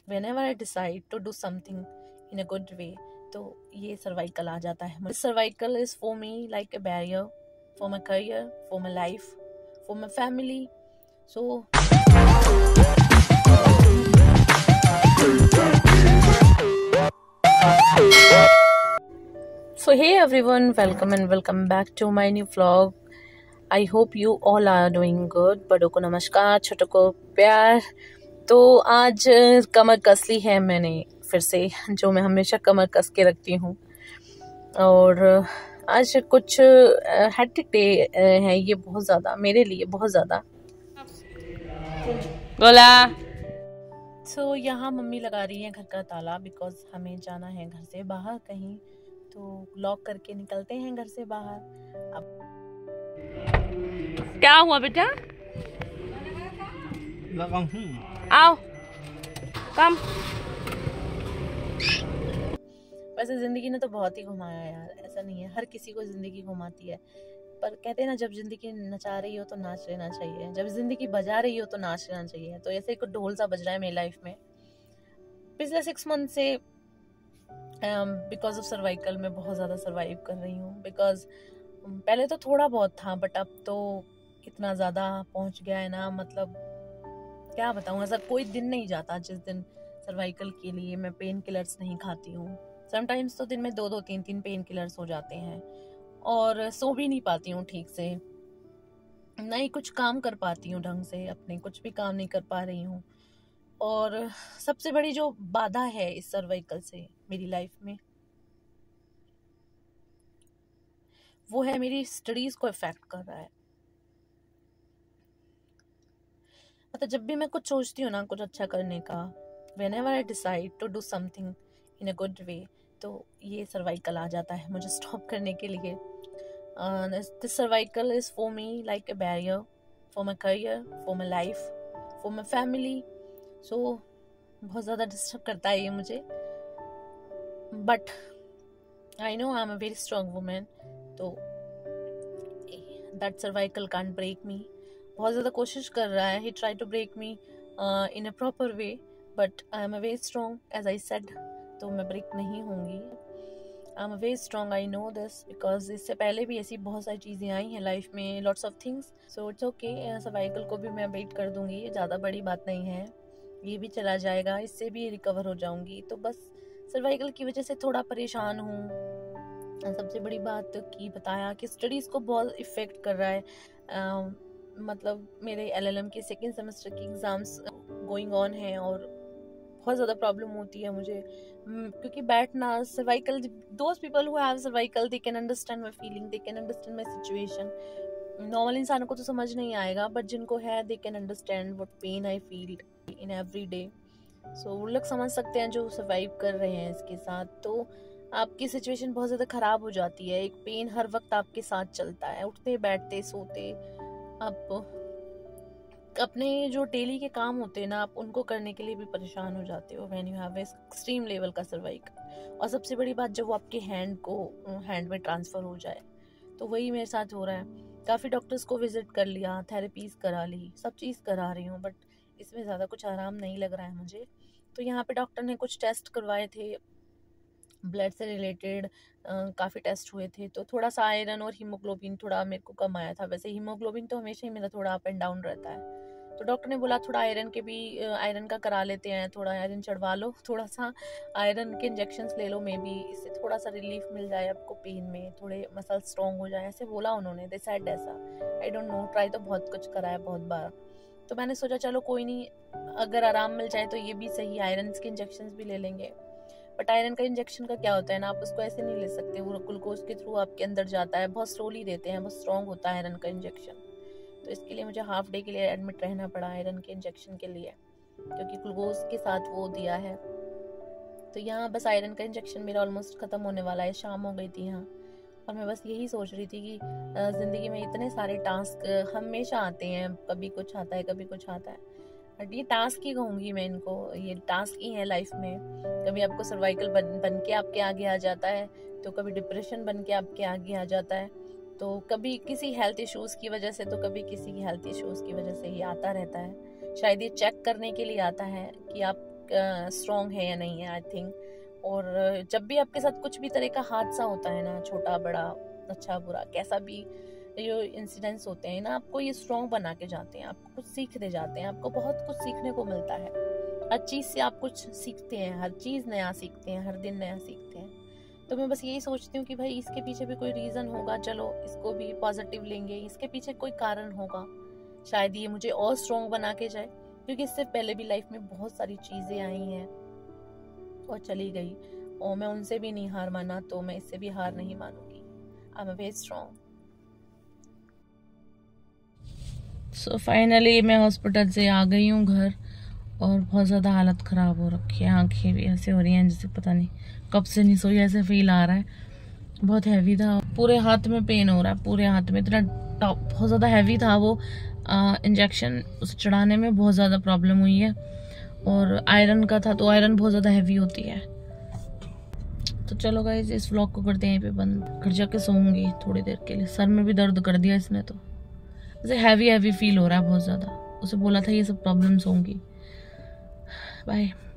whenever I decide to do something in a good way, तो ये cervical आ जाता है. Cervical is for me like a barrier for my career, for my life, for my family. So hey everyone, welcome back to my new vlog. I hope you all are doing good. बड़ों को नमस्कार, छोटों को प्यार. तो आज कमर कस ली है मैंने फिर से, जो मैं हमेशा कमर कस के रखती हूँ. और आज कुछ हैट्रिक डे है ये, बहुत ज़्यादा मेरे लिए, बहुत ज़्यादा. गोला. तो यहाँ मम्मी लगा रही है घर का ताला, बिकॉज हमें जाना है घर से बाहर कहीं, तो लॉक करके निकलते हैं घर से बाहर. अब क्या हुआ बेटा? आओ कम. वैसे जिंदगी ने तो बहुत ही घुमाया यार, ऐसा नहीं है, हर किसी को जिंदगी घुमाती है. पर कहते हैं ना, जब जिंदगी नचा रही हो तो नाच लेना चाहिए, जब जिंदगी बजा रही हो तो नाच लेना चाहिए. तो ऐसे एक ढोल सा बज रहा है मेरी लाइफ में पिछले 6 मंथ से. बिकॉज ऑफ सर्वाइकल मैं बहुत ज़्यादा सर्वाइव कर रही हूँ. बिकॉज पहले तो थोड़ा बहुत था, बट अब तो इतना ज़्यादा पहुँच गया है ना, मतलब क्या बताऊँ. ऐसा कोई दिन नहीं जाता जिस दिन सर्वाइकल के लिए मैं पेन किलर्स नहीं खाती हूँ. समटाइम्स तो दिन में 2-2, 3-3 पेन किलर्स हो जाते हैं, और सो भी नहीं पाती हूँ ठीक से, ना ही कुछ काम कर पाती हूँ ढंग से, अपने कुछ भी काम नहीं कर पा रही हूँ. और सबसे बड़ी जो बाधा है इस सर्वाइकल से मेरी लाइफ में, वो है मेरी स्टडीज को इफेक्ट कर रहा है. मतलब जब भी मैं कुछ सोचती हूँ ना कुछ अच्छा करने का, whenever I decide to do something in a good way, तो ये सर्वाइकल आ जाता है मुझे स्टॉप करने के लिए. This cervical is for me like a barrier for my career, for my life, for my family. So बहुत ज़्यादा डिस्टर्ब करता है ये मुझे. But I know I'm a very strong woman, तो that cervical can't break me. बहुत ज़्यादा कोशिश कर रहा है, he tried to break me in a proper way, but I am a very strong, as I said, तो मैं break नहीं होंगी. I am a very strong, I know this, because इससे पहले भी ऐसी बहुत सारी चीज़ें आई हैं लाइफ में, lots of things, so it's okay. Cervical को भी मैं वेट कर दूंगी, ये ज़्यादा बड़ी बात नहीं है, ये भी चला जाएगा, इससे भी रिकवर हो जाऊंगी. तो बस सर्वाइकल की वजह से थोड़ा परेशान हूँ. सबसे बड़ी बात की बताया कि स्टडीज़ को बहुत इफ़ेक्ट कर रहा है. मतलब मेरे LLM के 2nd सेमेस्टर की एग्ज़ाम्स गोइंग ऑन हैं, और बहुत ज़्यादा प्रॉब्लम होती है मुझे, क्योंकि बैठना cervical, those people who have cervical they can understand my feeling, they can understand my situation. Normal इंसानों को तो समझ नहीं आएगा, बट जिनको है they can understand what pain I feel in every day. So वो लोग समझ सकते हैं जो सर्वाइव कर रहे हैं इसके साथ. तो आपकी सिचुएशन बहुत ज़्यादा ख़राब हो जाती है, एक पेन हर वक्त आपके साथ चलता है, उठते बैठते सोते. आप अपने जो डेली के काम होते हैं ना, आप उनको करने के लिए भी परेशान हो जाते हो when you have extreme level का सर्वाइकल. और सबसे बड़ी बात, जब वो आपके हैंड में ट्रांसफ़र हो जाए, तो वही मेरे साथ हो रहा है. काफ़ी डॉक्टर्स को विजिट कर लिया, थेरेपीज़ करा ली, सब चीज़ करा रही हूँ, बट इसमें ज़्यादा कुछ आराम नहीं लग रहा है मुझे. तो यहाँ पे डॉक्टर ने कुछ टेस्ट करवाए थे, ब्लड से रिलेटेड काफ़ी टेस्ट हुए थे, तो थोड़ा सा आयरन और हीमोग्लोबिन थोड़ा मेरे को कम आया था. वैसे हीमोग्लोबिन तो हमेशा ही मेरा थोड़ा अप एंड डाउन रहता है, तो डॉक्टर ने बोला थोड़ा आयरन के भी, आयरन का करा लेते हैं, थोड़ा आयरन चढ़वा लो, थोड़ा सा आयरन के इंजेक्शंस ले लो, मे बी इससे थोड़ा सा रिलीफ मिल जाए आपको पेन में, थोड़े मसल स्ट्रॉन्ग हो जाए, ऐसे बोला उन्होंने. दे सेड ऐसा, आई डोंट नो, ट्राई तो बहुत कुछ करा है बहुत बार. तो मैंने सोचा चलो कोई नहीं, अगर आराम मिल जाए तो ये भी सही, आयरन के इंजेक्शंस भी ले लेंगे. बट आयरन का इंजेक्शन का क्या होता है ना, आप उसको ऐसे नहीं ले सकते, वो ग्लूकोज के थ्रू आपके अंदर जाता है, बहुत स्लोली देते हैं, बहुत स्ट्रॉन्ग होता है आयरन का इंजेक्शन. तो इसके लिए मुझे हाफ डे के लिए एडमिट रहना पड़ा आयरन के इंजेक्शन के लिए, क्योंकि ग्लूकोज के साथ वो दिया है. तो यहाँ बस आयरन का इंजेक्शन मेरा ऑलमोस्ट ख़त्म होने वाला है, शाम हो गई थी यहाँ, और मैं बस यही सोच रही थी कि ज़िंदगी में इतने सारे टास्क हमेशा आते हैं, कभी कुछ आता है कभी कुछ आता है, बट ये टास्क ही कहूँगी मैं इनको, ये टास्क ही है लाइफ में. कभी आपको सर्वाइकल बन के आपके आगे आ जाता है, तो कभी डिप्रेशन बन के आपके आगे आ जाता है, तो कभी किसी हेल्थ इश्यूज़ की वजह से, तो कभी किसी हेल्थ इश्यूज़ की वजह से ये आता रहता है. शायद ये चेक करने के लिए आता है कि आप स्ट्रॉन्ग है या नहीं है, आई थिंक। और जब भी आपके साथ कुछ भी तरह का हादसा होता है ना, छोटा बड़ा, अच्छा बुरा, कैसा भी जो इंसिडेंट्स होते हैं ना, आपको ये स्ट्रॉन्ग बना के जाते हैं, आपको कुछ सीखते जाते हैं, आपको बहुत कुछ सीखने को मिलता है। हर चीज़ से आप कुछ सीखते हैं, हर चीज़ नया सीखते हैं, हर दिन नया सीखते हैं। तो मैं बस यही सोचती हूँ कि भाई इसके पीछे भी कोई रीज़न होगा, चलो इसको भी पॉजिटिव लेंगे, इसके पीछे कोई कारण होगा, शायद ये मुझे और स्ट्रॉन्ग बना के जाए। क्योंकि इससे पहले भी लाइफ में बहुत सारी चीज़ें आई हैं और चली गई, और मैं उनसे भी नहीं हार माना, तो मैं इससे भी हार नहीं मानूंगी। I am very strong. So finally मैं हॉस्पिटल से आ गई हूँ घर, और बहुत ज़्यादा हालत ख़राब हो रखी है। आंखें भी ऐसे हो रही हैं जैसे पता नहीं कब से नहीं सोई, ऐसे फील आ रहा है। बहुत हैवी था, पूरे हाथ में पेन हो रहा है, पूरे हाथ में इतना बहुत ज़्यादा हैवी था वो इंजेक्शन, उसे चढ़ाने में बहुत ज़्यादा प्रॉब्लम हुई है। और आयरन का था, तो आयरन बहुत ज़्यादा हैवी होती है। तो चलो गाइस, इस व्लॉग को करते हैं यहीं पे बंद। घर जाके सोऊंगी थोड़ी देर के लिए, सर में भी दर्द कर दिया इसने, तो ऐसे हैवी हैवी फील हो रहा है बहुत ज़्यादा। उसे बोला था ये सब प्रॉब्लम्स होंगी। बाय।